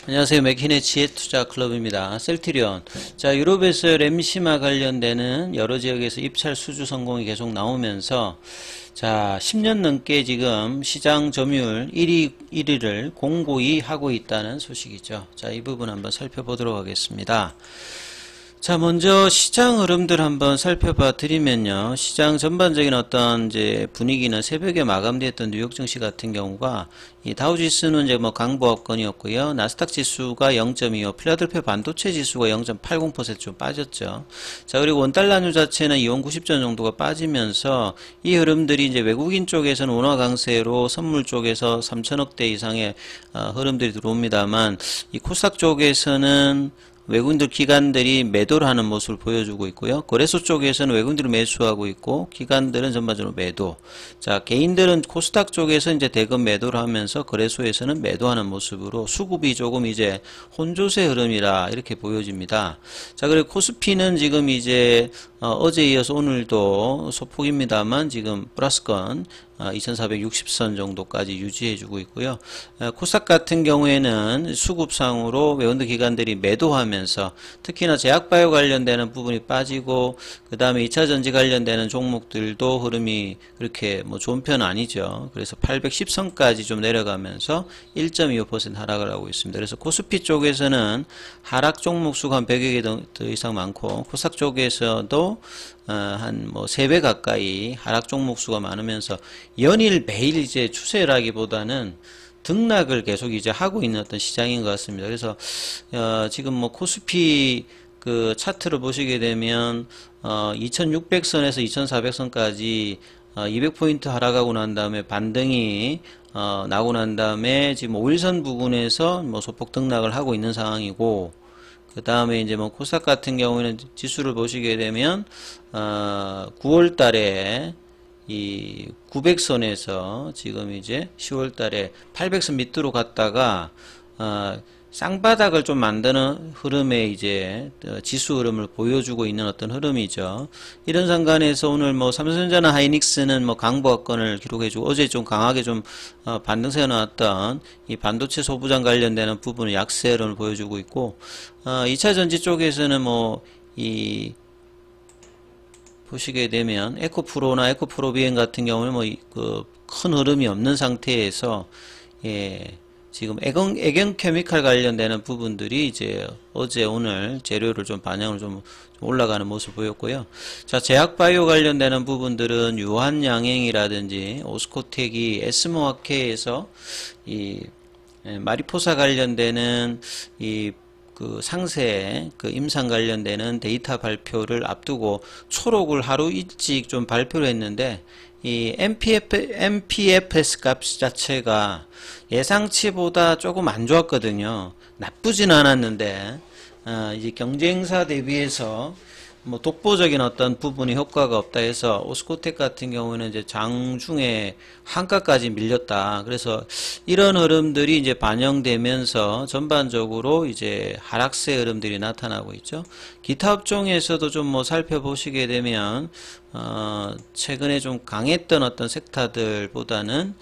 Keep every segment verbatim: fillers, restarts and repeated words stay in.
안녕하세요. 맥힌의 지혜투자클럽입니다. 셀트리온. 자, 유럽에서 램시마 관련되는 여러 지역에서 입찰 수주 성공이 계속 나오면서 자, 십 년 넘게 지금 시장 점유율 일 위, 일 위를 공고히 하고 있다는 소식이죠. 자, 이 부분 한번 살펴보도록 하겠습니다. 자, 먼저 시장 흐름들 한번 살펴봐 드리면요. 시장 전반적인 어떤 이제 분위기는 새벽에 마감됐던 뉴욕 증시 같은 경우가 이 다우지수는 이제 뭐 강보합권이었고요. 나스닥 지수가 영 점 이오, 필라델피아 반도체 지수가 영 점 팔공 퍼센트 좀 빠졌죠. 자, 그리고 원달러류 자체는 이원 구십 전 정도가 빠지면서 이 흐름들이 이제 외국인 쪽에서는 원화 강세로 선물 쪽에서 삼천억대 이상의 어, 흐름들이 들어옵니다만 이 코스닥 쪽에서는 외국인들 기관들이 매도를 하는 모습을 보여주고 있고요. 거래소 쪽에서는 외국인들이 매수하고 있고 기관들은 전반적으로 매도. 자, 개인들은 코스닥 쪽에서 이제 대금 매도를 하면서 거래소에서는 매도하는 모습으로 수급이 조금 이제 혼조세 흐름이라 이렇게 보여집니다. 자, 그리고 코스피는 지금 이제 어, 어제 이어서 오늘도 소폭입니다만 지금 플러스권 이천사백육십 선 정도까지 유지해주고 있고요. 코스닥 같은 경우에는 수급상으로 외국인 기관들이 매도하면서 특히나 제약바이오 관련되는 부분이 빠지고 그 다음에 이차 전지 관련되는 종목들도 흐름이 그렇게 뭐 좋은 편은 아니죠. 그래서 팔백십 선까지 좀 내려가면서 일 점 이오 퍼센트 하락을 하고 있습니다. 그래서 코스피 쪽에서는 하락 종목 수가 한 백여 개 더 이상 많고 코스닥 쪽에서도 어, 한 뭐 세 배 가까이 하락 종목 수가 많으면서 연일 매일 이제 추세라기보다는 등락을 계속 이제 하고 있는 어떤 시장인 것 같습니다. 그래서 어, 지금 뭐 코스피 그 차트를 보시게 되면 어, 이천육백 선에서 이천사백 선까지 어, 이백 포인트 하락하고 난 다음에 반등이 어, 나고 난 다음에 지금 오 일선 부근에서 뭐 소폭 등락을 하고 있는 상황이고 그 다음에 이제 뭐 코스닥 같은 경우에는 지수를 보시게 되면 어, 구월 달에 이 구백 선에서 지금 이제 시월 달에 팔백 선 밑으로 갔다가 어, 쌍바닥을 좀 만드는 흐름에 이제 지수 흐름을 보여주고 있는 어떤 흐름이죠. 이런 상관에서 오늘 뭐 삼성전자나 하이닉스는 뭐 강보합권을 기록해주고 어제 좀 강하게 좀 어, 반등세 나왔던 이 반도체 소부장 관련되는 부분은 약세 흐름을 보여주고 있고 어, 이차 전지 쪽에서는 뭐 이 보시게 되면 에코프로나 에코프로비엔 같은 경우는 뭐 그 큰 흐름이 없는 상태에서 예. 지금 애경, 애경 케미칼 관련되는 부분들이 이제 어제 오늘 재료를 좀 반영을 좀 올라가는 모습을 보였고요. 자, 제약바이오 관련되는 부분들은 유한양행이라든지 오스코텍이 에스모아케에서 이 마리포사 관련되는 이 그 상세, 그 임상 관련되는 데이터 발표를 앞두고 초록을 하루 일찍 좀 발표를 했는데 이 엠피에프, 엠피에프에스 값 자체가 예상치보다 조금 안 좋았거든요. 나쁘진 않았는데 어, 이제 경쟁사 대비해서 뭐 독보적인 어떤 부분이 효과가 없다 해서 오스코텍 같은 경우는 이제 장중에 한가까지 밀렸다. 그래서 이런 흐름들이 이제 반영되면서 전반적으로 이제 하락세 흐름들이 나타나고 있죠. 기타 업종에서도 좀 뭐 살펴보시게 되면 어 최근에 좀 강했던 어떤 섹터들보다는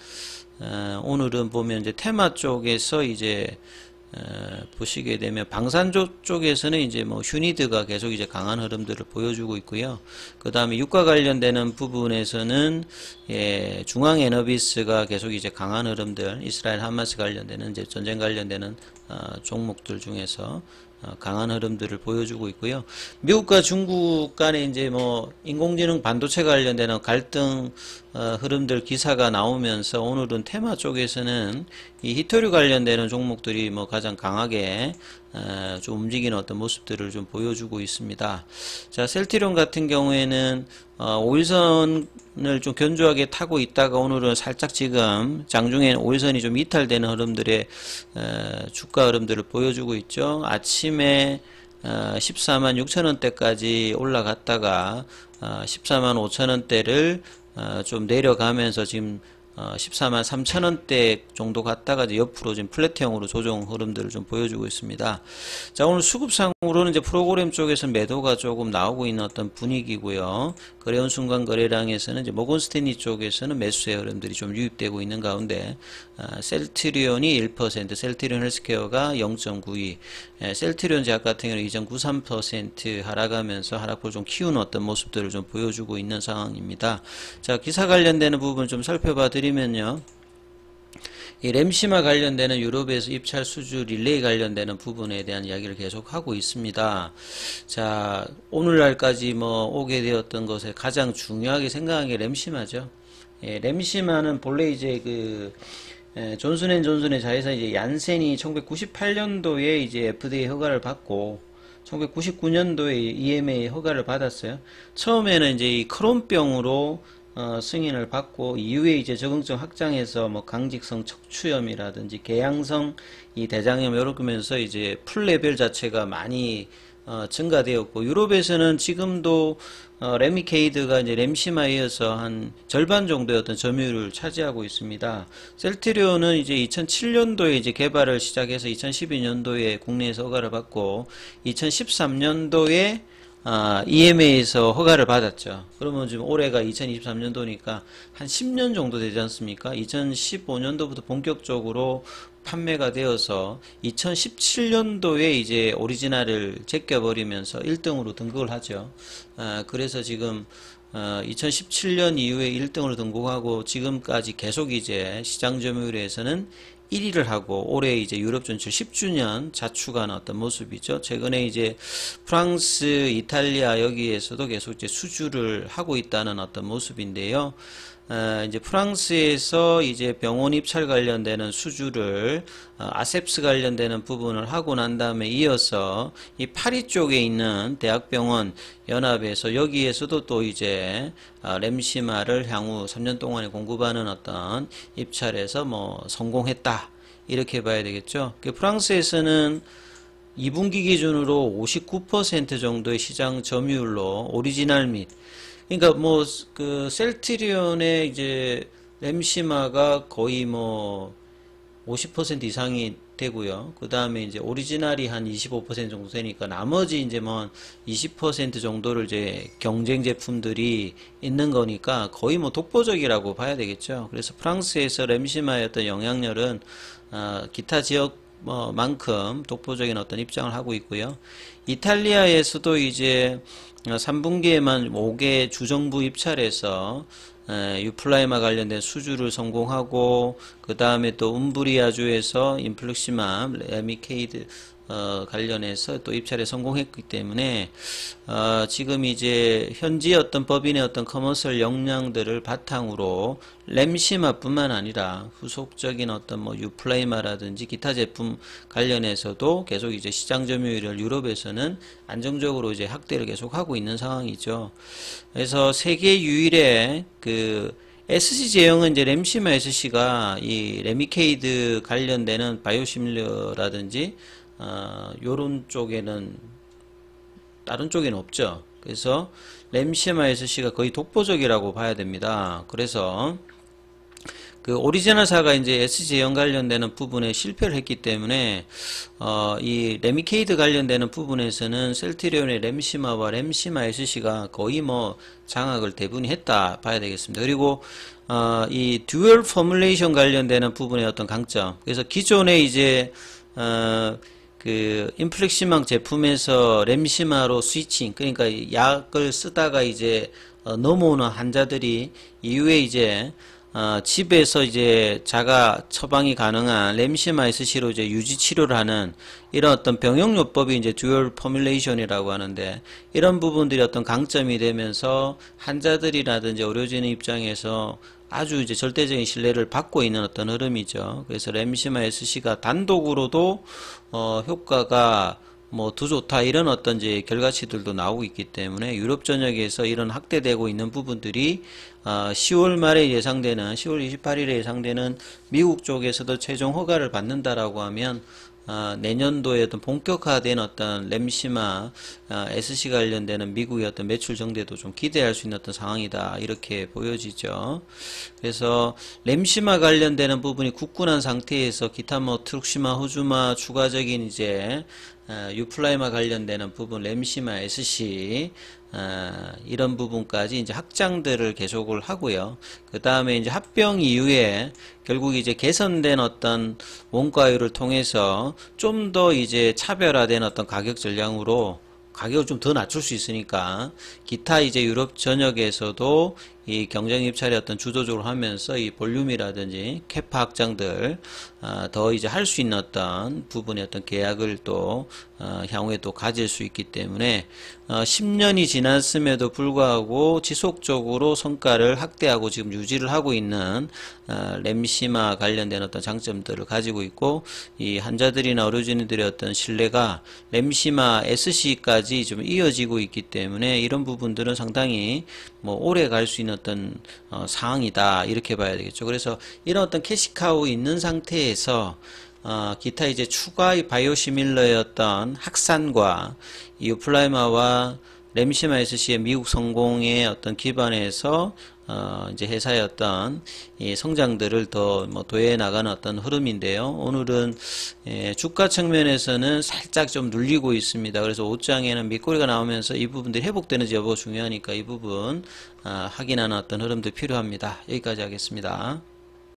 어 오늘은 보면 이제 테마 쪽에서 이제 어, 보시게 되면 방산조 쪽에서는 이제 뭐 휴니드가 계속 이제 강한 흐름들을 보여주고 있고요. 그 다음에 유가 관련되는 부분에서는 예, 중앙에너비스가 계속 이제 강한 흐름들, 이스라엘 하마스 관련되는 이제 전쟁 관련되는 어, 종목들 중에서 어, 강한 흐름들을 보여주고 있고요. 미국과 중국 간에 이제 뭐 인공지능 반도체 관련되는 갈등 어, 흐름들 기사가 나오면서 오늘은 테마 쪽에서는 이 히토류 관련되는 종목들이 뭐 가장 강하게 어, 좀 움직이는 어떤 모습들을 좀 보여주고 있습니다. 자, 셀트리온 같은 경우에는 어, 오 일선을 좀 견조하게 타고 있다가 오늘은 살짝 지금 장중에 오 일선이 좀 이탈되는 흐름들의 어, 주가 흐름들을 보여주고 있죠. 아침에 어, 십사만 육천 원대까지 올라갔다가 어, 십사만 오천 원대를 어, 좀 내려가면서 지금 어, 십사만 삼천 원대 정도 갔다가 이제 옆으로 지금 플랫형으로 조정 흐름들을 좀 보여주고 있습니다. 자, 오늘 수급상 으로는 이제 프로그램 쪽에서 매도가 조금 나오고 있는 어떤 분위기고요. 거래원 순간 거래량에서는 이제 모건 스탠리 쪽에서는 매수의 흐름들이 좀 유입되고 있는 가운데 아, 셀트리온이 일 퍼센트, 셀트리온 헬스케어가 영 점 구이, 예, 셀트리온 제약 같은 경우는 이 점 구삼 퍼센트 하락하면서 하락폭을 좀 키우는 어떤 모습들을 좀 보여주고 있는 상황입니다. 자, 기사 관련되는 부분 좀 살펴봐 드리면요. 이 램시마 관련되는 유럽에서 입찰 수주 릴레이 관련되는 부분에 대한 이야기를 계속 하고 있습니다. 자, 오늘날까지 뭐 오게 되었던 것에 가장 중요하게 생각한 게 램시마죠. 예, 램시마는 본래 이제 그 예, 존슨앤존슨의 자회사 이제 얀센이 천구백구십팔 년도에 이제 에프디에이 허가를 받고 천구백구십구 년도에 이엠에이 허가를 받았어요. 처음에는 이제 이 크론병으로 어, 승인을 받고 이후에 이제 적응증 확장해서 뭐 강직성 척추염이라든지 개양성 이 대장염 이렇게 하면서 이제 풀 레벨 자체가 많이 어, 증가되었고 유럽에서는 지금도 어, 레미케이드가 이제 램시마에 이어서 한 절반 정도의 어떤 점유율을 차지하고 있습니다. 셀트리온은 이제 이천칠 년도에 이제 개발을 시작해서 이천십이 년도에 국내에서 허가를 받고 이천십삼 년도에 아, 이엠에이에서 허가를 받았죠. 그러면 지금 올해가 이천이십삼 년도니까 한 십 년 정도 되지 않습니까? 이천십오 년도부터 본격적으로 판매가 되어서 이천십칠 년도에 이제 오리지널을 제껴버리면서 일 등으로 등극을 하죠. 아, 그래서 지금 어, 이천십칠 년 이후에 일 등으로 등극하고 지금까지 계속 이제 시장 점유율에서는 일 위를 하고 올해 이제 유럽 진출 십 주년 자축한 어떤 모습이죠. 최근에 이제 프랑스, 이탈리아 여기에서도 계속 이제 수주를 하고 있다는 어떤 모습인데요. 어, 이제 프랑스에서 이제 병원 입찰 관련되는 수주를 어, 아셉스 관련되는 부분을 하고 난 다음에 이어서 이 파리 쪽에 있는 대학병원 연합에서 여기에서도 또 이제 어, 램시마를 향후 삼 년 동안에 공급하는 어떤 입찰에서 뭐 성공했다 이렇게 봐야 되겠죠. 그 프랑스에서는 이 분기 기준으로 오십구 퍼센트 정도의 시장 점유율로 오리지널 및 그러니까 뭐 그 셀트리온의 이제 램시마가 거의 뭐 오십 퍼센트 이상이 되고요. 그 다음에 이제 오리지널이 한 이십오 퍼센트 정도 되니까 나머지 이제 뭐 이십 퍼센트 정도를 이제 경쟁 제품들이 있는 거니까 거의 뭐 독보적이라고 봐야 되겠죠. 그래서 프랑스에서 램시마의 어떤 영향력은 어, 기타 지역 뭐 만큼 독보적인 어떤 입장을 하고 있고요. 이탈리아에서도 이제 삼 분기에만 오 개 주정부 입찰에서 유플라이마 관련된 수주를 성공하고 그 다음에 또 움브리아주에서 인플루시맘, 레미케이드 어, 관련해서 또 입찰에 성공했기 때문에 어, 지금 이제 현지 어떤 법인의 어떤 커머셜 역량들을 바탕으로 램시마뿐만 아니라 후속적인 어떤 뭐 유플라이마라든지 기타 제품 관련해서도 계속 이제 시장 점유율을 유럽에서는 안정적으로 이제 확대를 계속하고 있는 상황이죠. 그래서 세계 유일의 그 에스씨 제형은 이제 램시마 에스씨가 이 레미케이드 관련되는 바이오시밀러라든지 어, 요런 쪽에는 다른 쪽에는 없죠. 그래서 램시마 에스씨가 거의 독보적이라고 봐야 됩니다. 그래서 그 오리지널사가 이제 에스씨 제형 관련되는 부분에 실패를 했기 때문에 어, 이 레미케이드 관련되는 부분에서는 셀트리온의 램시마와 램시마 에스씨가 거의 뭐 장악을 대부분 했다 봐야 되겠습니다. 그리고 어, 이 듀얼 포뮬레이션 관련되는 부분의 어떤 강점. 그래서 기존에 이제 어, 그 인플렉시망 제품에서 램시마로 스위칭, 그러니까 약을 쓰다가 이제 어, 넘어오는 환자들이 이후에 이제 어, 집에서 이제 자가 처방이 가능한 램시마 에스씨로 이제 유지 치료를 하는 이런 어떤 병용요법이 이제 듀얼 포뮬레이션이라고 하는데 이런 부분들이 어떤 강점이 되면서 환자들이라든지 의료진 입장에서 아주 이제 절대적인 신뢰를 받고 있는 어떤 흐름이죠. 그래서 램시마 에스씨가 단독으로도 어, 효과가 뭐 더 좋다 이런 어떤 이제 결과치들도 나오고 있기 때문에 유럽 전역에서 이런 확대되고 있는 부분들이 어, 시월 말에 예상되는 시월 이십팔일에 예상되는 미국 쪽에서도 최종 허가를 받는다라고 하면 어, 내년도에 어떤 본격화된 어떤 램시마 어, 에스씨 관련되는 미국의 어떤 매출 정대도 좀 기대할 수 있는 어떤 상황이다 이렇게 보여지죠. 그래서 램시마 관련되는 부분이 굳건한 상태에서 기타 뭐 트룩시마, 호주마 추가적인 이제 어, 유플라이마 관련되는 부분, 램시마, 에스씨 어, 이런 부분까지 이제 확장들을 계속을 하고요. 그 다음에 이제 합병 이후에 결국 이제 개선된 어떤 원가율을 통해서 좀 더 이제 차별화된 어떤 가격 전략으로 가격을 좀 더 낮출 수 있으니까 기타 이제 유럽 전역에서도 이 경쟁 입찰의 어떤 주도적으로 하면서 이 볼륨이라든지 캐파 확장들 어, 더 이제 할 수 있는 어떤 부분의 어떤 계약을 또 어, 향후에 또 가질 수 있기 때문에 어, 십 년이 지났음에도 불구하고 지속적으로 성과를 확대하고 지금 유지를 하고 있는 어, 램시마 관련된 어떤 장점들을 가지고 있고 이 환자들이나 의료진들의 어떤 신뢰가 램시마 에스씨까지 좀 이어지고 있기 때문에 이런 부분들은 상당히 뭐 오래 갈 수 있는 어떤 어, 상황이다 이렇게 봐야 되겠죠. 그래서 이런 어떤 캐시카우 있는 상태에서 어, 기타 이제 추가 바이오시밀러의 어떤 확산과 이 유플라이마와 램시마 에스씨의 미국 성공의 어떤 기반에서 어, 이제 회사의 어떤 이 성장들을 더 뭐 도외해 나가는 어떤 흐름인데요. 오늘은 예, 주가 측면에서는 살짝 좀 눌리고 있습니다. 그래서 옷장에는 밑꼬리가 나오면서 이 부분들이 회복되는지 여부가 중요하니까 이 부분 어, 확인하는 어떤 흐름도 필요합니다. 여기까지 하겠습니다.